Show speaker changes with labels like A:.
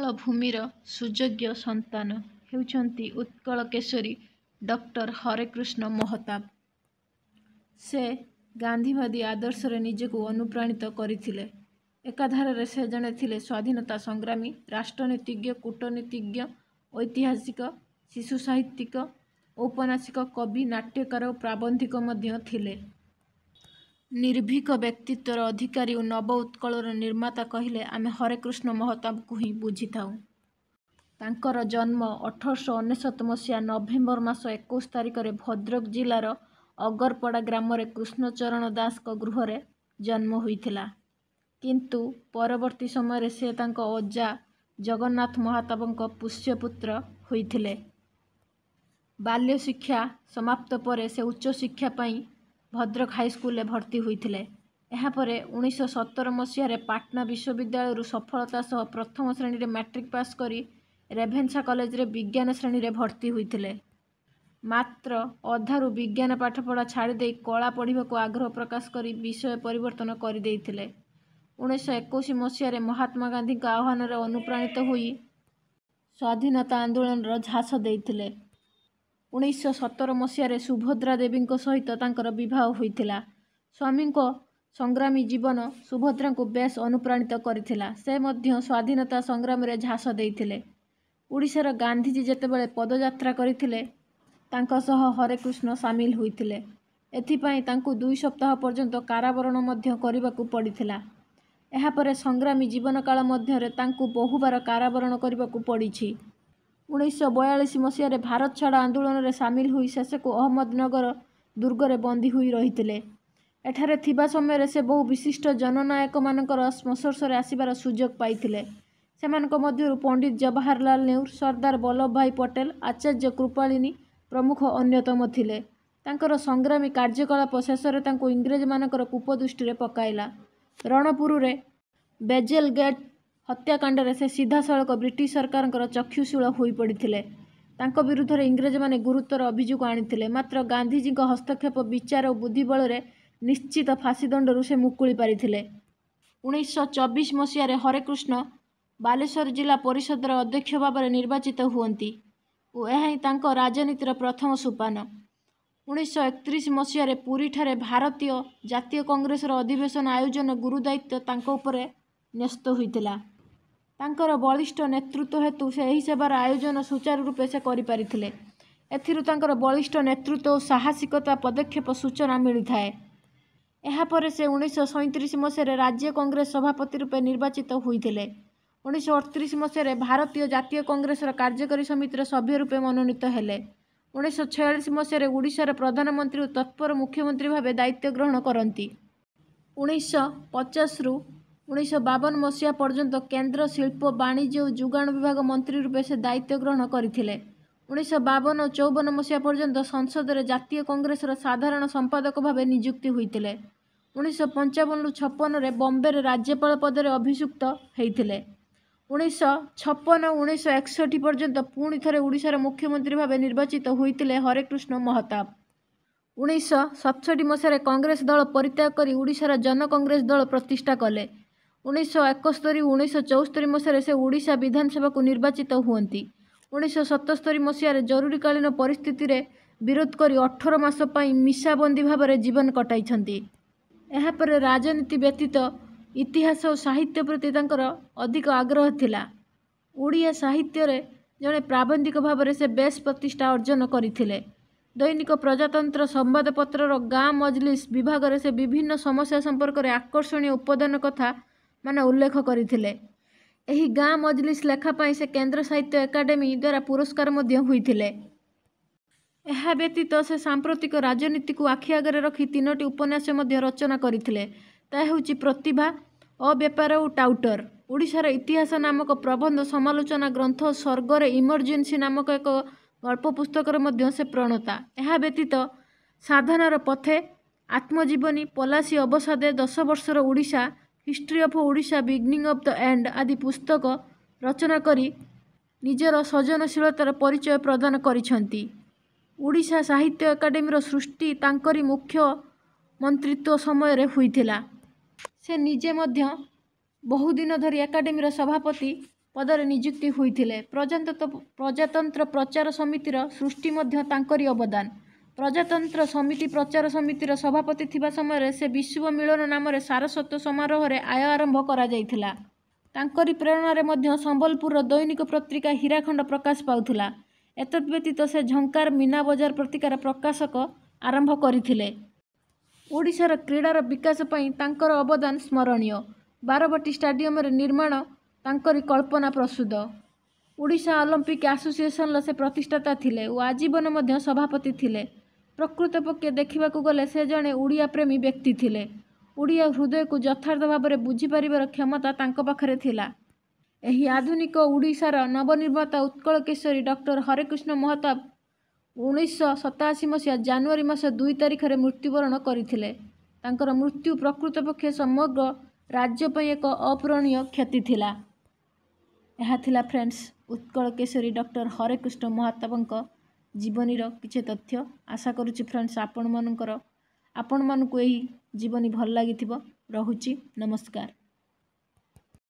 A: ଉତ୍କଳ ଭୂମିର ସୁଯୋଗ୍ୟ ସନ୍ତାନ ହେଉଛନ୍ତି ଉତ୍କଳ କେଶରୀ ଡକ୍ଟର ହରେକୃଷ୍ଣ ମହତାବ। ସେ ଗାନ୍ଧୀବାଦୀ ଆଦର୍ଶରେ ନିଜକୁ ଅନୁପ୍ରାଣିତ କରିଥିଲେ। ଏକାଧାରରେ ସେ ଜଣେ ଥିଲେ ସ୍ୱାଧୀନତା ସଂଗ୍ରାମୀ, ରାଷ୍ଟ୍ରନୀତିଜ୍ଞ, କୂଟନୀତିଜ୍ଞ, ଐତିହାସିକ, ଶିଶୁ ସାହିତ୍ୟିକ, ଔପନ୍ୟାସିକ, କବି, ନାଟ୍ୟକାର ଓ ପ୍ରାବନ୍ଧିକ ମଧ୍ୟ ଥିଲେ। ନିର୍ଭୀକ ବ୍ୟକ୍ତିତ୍ୱର ଅଧିକାରୀ ଓ ନବ ଉତ୍କଳର ନିର୍ମାତା କହିଲେ ଆମେ ହରେକୃଷ୍ଣ ମହତାବଙ୍କୁ ହିଁ ବୁଝିଥାଉ। ତାଙ୍କର ଜନ୍ମ 1899 ମସିହା ନଭେମ୍ବର ମାସ 21 ତାରିଖରେ ଭଦ୍ରକ ଜିଲ୍ଲାର ଅଗରପଡ଼ା ଗ୍ରାମରେ କୃଷ୍ଣଚରଣ ଦାସଙ୍କ ଗୃହରେ ଜନ୍ମ ହୋଇଥିଲା। କିନ୍ତୁ ପରବର୍ତ୍ତୀ ସମୟରେ ସେ ତାଙ୍କ ଅଜା ଜଗନ୍ନାଥ ମହତାବଙ୍କ ପୁଷ୍ୟପୁତ୍ର ହୋଇଥିଲେ। ବାଲ୍ୟ ଶିକ୍ଷା ସମାପ୍ତ ପରେ ସେ ଉଚ୍ଚଶିକ୍ଷା ପାଇଁ ଭଦ୍ରକ ହାଇସ୍କୁଲରେ ଭର୍ତ୍ତି ହୋଇଥିଲେ। ଏହାପରେ 1917 ମସିହାରେ ପାଟନା ବିଶ୍ୱବିଦ୍ୟାଳୟରୁ ସଫଳତା ସହ ପ୍ରଥମ ଶ୍ରେଣୀରେ ମାଟ୍ରିକ ପାସ୍ କରି ରେଭେନ୍ସା କଲେଜରେ ବିଜ୍ଞାନ ଶ୍ରେଣୀରେ ଭର୍ତ୍ତି ହୋଇଥିଲେ। ମାତ୍ର ଅଧାରୁ ବିଜ୍ଞାନ ପାଠପଢ଼ା ଛାଡ଼ିଦେଇ କଳା ପଢ଼ିବାକୁ ଆଗ୍ରହ ପ୍ରକାଶ କରି ବିଷୟ ପରିବର୍ତ୍ତନ କରିଦେଇଥିଲେ। 1921 ମସିହାରେ ମହାତ୍ମା ଗାନ୍ଧୀଙ୍କ ଆହ୍ୱାନରେ ଅନୁପ୍ରାଣିତ ହୋଇ ସ୍ୱାଧୀନତା ଆନ୍ଦୋଳନର ଝାସ ଦେଇଥିଲେ। 1917 ମସିହାରେ ସୁଭଦ୍ରା ଦେବୀଙ୍କ ସହିତ ତାଙ୍କର ବିବାହ ହୋଇଥିଲା। ସ୍ୱାମୀଙ୍କ ସଂଗ୍ରାମୀ ଜୀବନ ସୁଭଦ୍ରାଙ୍କୁ ବେଶ୍ ଅନୁପ୍ରାଣିତ କରିଥିଲା। ସେ ମଧ୍ୟ ସ୍ୱାଧୀନତା ସଂଗ୍ରାମରେ ଝାସ ଦେଇଥିଲେ। ଓଡ଼ିଶାର ଗାନ୍ଧୀଜୀ ଯେତେବେଳେ ପଦଯାତ୍ରା କରିଥିଲେ ତାଙ୍କ ସହ ହରେକୃଷ୍ଣ ସାମିଲ ହୋଇଥିଲେ। ଏଥିପାଇଁ ତାଙ୍କୁ 2 ସପ୍ତାହ ପର୍ଯ୍ୟନ୍ତ କାରାବରଣ ମଧ୍ୟ କରିବାକୁ ପଡ଼ିଥିଲା। ଏହାପରେ ସଂଗ୍ରାମୀ ଜୀବନକାଳ ମଧ୍ୟରେ ତାଙ୍କୁ ବହୁବାର କାରାବରଣ କରିବାକୁ ପଡ଼ିଛି। 1942 ମସିହାରେ ଭାରତ ଛାଡ଼ ଆନ୍ଦୋଳନରେ ସାମିଲ ହୋଇ ଶେଷକୁ ଅହମ୍ମଦନଗର ଦୁର୍ଗରେ ବନ୍ଦୀ ହୋଇ ରହିଥିଲେ। ଏଠାରେ ଥିବା ସମୟରେ ସେ ବହୁ ବିଶିଷ୍ଟ ଜନନାୟକମାନଙ୍କର ସଂସ୍ପର୍ଶରେ ଆସିବାର ସୁଯୋଗ ପାଇଥିଲେ। ସେମାନଙ୍କ ମଧ୍ୟରୁ ପଣ୍ଡିତ ଜବାହରଲାଲ ନେହେରୁ, ସର୍ଦ୍ଦାର ବଲ୍ଲଭ ଭାଇ ପଟେଲ, ଆଚାର୍ଯ୍ୟ କୃପାଳିନୀ ପ୍ରମୁଖ ଅନ୍ୟତମ ଥିଲେ। ତାଙ୍କର ସଂଗ୍ରାମୀ କାର୍ଯ୍ୟକଳାପ ଶେଷରେ ତାଙ୍କୁ ଇଂରେଜମାନଙ୍କର କୂପଦୃଷ୍ଟିରେ ପକାଇଲା। ରଣପୁରରେ ବେଜେଲ ଗେଟ୍ ହତ୍ୟାକାଣ୍ଡରେ ସେ ସିଧାସଳଖ ବ୍ରିଟିଶ ସରକାରଙ୍କର ଚକ୍ଷୁଶୂଳ ହୋଇପଡ଼ିଥିଲେ। ତାଙ୍କ ବିରୁଦ୍ଧରେ ଇଂରେଜମାନେ ଗୁରୁତର ଅଭିଯୋଗ ଆଣିଥିଲେ। ମାତ୍ର ଗାନ୍ଧୀଜୀଙ୍କ ହସ୍ତକ୍ଷେପ, ବିଚାର ଓ ବୁଦ୍ଧି ବଳରେ ନିଶ୍ଚିତ ଫାଶୀଦଣ୍ଡରୁ ସେ ମୁକୁଳି ପାରିଥିଲେ। 1924 ମସିହାରେ ହରେକୃଷ୍ଣ ବାଲେଶ୍ୱର ଜିଲ୍ଲା ପରିଷଦର ଅଧ୍ୟକ୍ଷ ଭାବରେ ନିର୍ବାଚିତ ହୁଅନ୍ତି ଓ ଏହା ହିଁ ତାଙ୍କ ରାଜନୀତିର ପ୍ରଥମ ସୋପାନ। 1931 ମସିହାରେ ପୁରୀଠାରେ ଭାରତୀୟ ଜାତୀୟ କଂଗ୍ରେସର ଅଧିବେଶନ ଆୟୋଜନ ଗୁରୁ ଦାୟିତ୍ୱ ତାଙ୍କ ଉପରେ ନ୍ୟସ୍ତ ହୋଇଥିଲା। ତାଙ୍କର ବଳିଷ୍ଠ ନେତୃତ୍ୱ ହେତୁ ଏହି ସେବାର ଆୟୋଜନ ସୁଚାରୁ ରୂପେ ସେ କରିପାରିଥିଲେ। ଏଥିରୁ ତାଙ୍କର ବଳିଷ୍ଠ ନେତୃତ୍ୱ ଓ ସାହସିକତା ପଦକ୍ଷେପ ସୂଚନା ମିଳିଥାଏ। ଏହାପରେ ସେ 1937 ମସିହାରେ ରାଜ୍ୟ କଂଗ୍ରେସ ସଭାପତି ରୂପେ ନିର୍ବାଚିତ ହୋଇଥିଲେ। 1938 ମସିହାରେ ଭାରତୀୟ ଜାତୀୟ କଂଗ୍ରେସର କାର୍ଯ୍ୟକାରୀ ସମିତିର ସଭ୍ୟ ରୂପେ ମନୋନୀତ ହେଲେ। 1946 ମସିହାରେ ଓଡ଼ିଶାର ପ୍ରଧାନମନ୍ତ୍ରୀ ଓ ତତ୍ପର ମୁଖ୍ୟମନ୍ତ୍ରୀ ଭାବେ ଦାୟିତ୍ୱ ଗ୍ରହଣ କରନ୍ତି। 1950ରୁ 1952 ମସିହା ପର୍ଯ୍ୟନ୍ତ କେନ୍ଦ୍ର ଶିଳ୍ପ, ବାଣିଜ୍ୟ ଓ ଯୋଗାଣ ବିଭାଗ ମନ୍ତ୍ରୀ ରୂପେ ସେ ଦାୟିତ୍ୱ ଗ୍ରହଣ କରିଥିଲେ। 1952 ଓ 1954 ମସିହା ପର୍ଯ୍ୟନ୍ତ ସଂସଦରେ ଜାତୀୟ କଂଗ୍ରେସର ସାଧାରଣ ସମ୍ପାଦକ ଭାବେ ନିଯୁକ୍ତି ହୋଇଥିଲେ। 1955ରୁ 1956ରେ ବମ୍ବେରେ ରାଜ୍ୟପାଳ ପଦରେ ଅଭିଷିକ୍ତ ହୋଇଥିଲେ। 1956 ଓ 1961 ପର୍ଯ୍ୟନ୍ତ ପୁଣି ଥରେ ଓଡ଼ିଶାର ମୁଖ୍ୟମନ୍ତ୍ରୀ ଭାବେ ନିର୍ବାଚିତ ହୋଇଥିଲେ ହରେକୃଷ୍ଣ ମହତାବ। 1967 ମସିହାରେ କଂଗ୍ରେସ ଦଳ ପରିତ୍ୟାଗ କରି ଓଡ଼ିଶାର ଜନକଂଗ୍ରେସ ଦଳ ପ୍ରତିଷ୍ଠା କଲେ। 1971 ଓ 1974 ମସିହାରେ ସେ ଓଡ଼ିଶା ବିଧାନସଭାକୁ ନିର୍ବାଚିତ ହୁଅନ୍ତି। 1977 ମସିହାରେ ଜରୁରୀକାଳୀନ ପରିସ୍ଥିତିରେ ବିରୋଧ କରି 18 ମାସ ପାଇଁ ମିଶାବନ୍ଦୀ ଭାବରେ ଜୀବନ କଟାଇଛନ୍ତି। ଏହାପରେ ରାଜନୀତି ବ୍ୟତୀତ ଇତିହାସ ଓ ସାହିତ୍ୟ ପ୍ରତି ତାଙ୍କର ଅଧିକ ଆଗ୍ରହ ଥିଲା। ଓଡ଼ିଆ ସାହିତ୍ୟରେ ଜଣେ ପ୍ରାବନ୍ଧିକ ଭାବରେ ସେ ବେଶ୍ ପ୍ରତିଷ୍ଠା ଅର୍ଜନ କରିଥିଲେ। ଦୈନିକ ପ୍ରଜାତନ୍ତ୍ର ସମ୍ବାଦପତ୍ରର ଗାଁ ମଜଲିସ ବିଭାଗରେ ସେ ବିଭିନ୍ନ ସମସ୍ୟା ସମ୍ପର୍କରେ ଆକର୍ଷଣୀୟ ଉପଦାନ କଥା ଉଲ୍ଲେଖ କରିଥିଲେ। ଏହି ଗାଁ ମଜଲିସ ଲେଖା ପାଇଁ ସେ କେନ୍ଦ୍ର ସାହିତ୍ୟ ଏକାଡେମୀ ଦ୍ୱାରା ପୁରସ୍କାର ମଧ୍ୟ ହୋଇଥିଲେ। ଏହା ବ୍ୟତୀତ ସେ ସାମ୍ପ୍ରତିକ ରାଜନୀତିକୁ ଆଖି ଆଗରେ ରଖି 3ଟି ଉପନ୍ୟାସ ମଧ୍ୟ ରଚନା କରିଥିଲେ। ତାହା ହେଉଛି ପ୍ରତିଭା, ଅବେପାର ଓ ଟାଉଟର। ଓଡ଼ିଶାର ଇତିହାସ ନାମକ ପ୍ରବନ୍ଧ ସମାଲୋଚନା ଗ୍ରନ୍ଥ ଓ ସ୍ୱର୍ଗରେ ଇମର୍ଜେନ୍ସି ନାମକ ଏକ ଗଳ୍ପ ପୁସ୍ତକର ମଧ୍ୟ ସେ ପ୍ରଣେତା। ଏହା ବ୍ୟତୀତ ସାଧନାର ପଥେ, ଆତ୍ମଜୀବନୀ, ପଲାଶୀ ଅବସାଦେ, 10 ବର୍ଷର Odisha, history of Odisha, beginning of the end ଆଦି ପୁସ୍ତକ ରଚନା କରି ନିଜର ସୃଜନଶୀଳତାର ପରିଚୟ ପ୍ରଦାନ କରିଛନ୍ତି। ଓଡ଼ିଶା ସାହିତ୍ୟ ଏକାଡେମୀର ସୃଷ୍ଟି ତାଙ୍କରି ମୁଖ୍ୟ ମନ୍ତ୍ରିତ୍ୱ ସମୟରେ ହୋଇଥିଲା। ସେ ନିଜେ ମଧ୍ୟ ବହୁଦିନ ଧରି ଏକାଡେମୀର ସଭାପତି पदरे नियुक्ति होइथिले। प्रजातंत्र प्रचार समितिर सृष्टि मध्य तांकरी अवदान। प्रजातंत्र समिति प्रचार समितिर सभापति थिबा समय से विश्व मिलन नाम सारस्वत समारोह रे आय आरंभ करा जाइथिला। तांकरी प्रेरणा मध्य संबलपुर दैनिक पत्रिका हीराखंड प्रकाश पाउथिला। एतद् व्यतीत से झंकार मीना बजार पत्रिकार प्रकाशक आरंभ करथिले। ओडिशार क्रीडार विकास पई तांकर अवदान स्मरणीय। बारवाटी स्टाडियम रे निर्माण तांकरी कल्पना प्रसूद। ओडिशा ओलंपिक एसोसिएशन से प्रतिष्ठाता थिले और आजीवन मध्य सभापति थिले। प्रकृत पक्षे देखिबाकू गले से जणे ओडिया प्रेमी व्यक्ति थिले। ओडिया हृदय को यथार्थ भाव में बुझीपारिबार क्षमता तांको पाखरे थिला। एही आधुनिक ओडिशार नवनिर्माता उत्कल केशरी डॉक्टर हरेकृष्ण महताब 1987 मसीहा जानुआरी मास 2 तारिख रे मृत्युवरण करथिले। तांकर मृत्यु प्रकृत पक्षे समग्र राज्य पई एक अपूरणीय क्षति थिला। एहा थिला फ्रेंड्स उत्कल केशरी डॉक्टर हरेकृष्ण महताबंक जीवनीर किछि तथ्य। आशा करुछि फ्रेंड्स आपण मानकर आपण मानकु एही जीवनी भल लागिथिबो। रहुछि नमस्कार।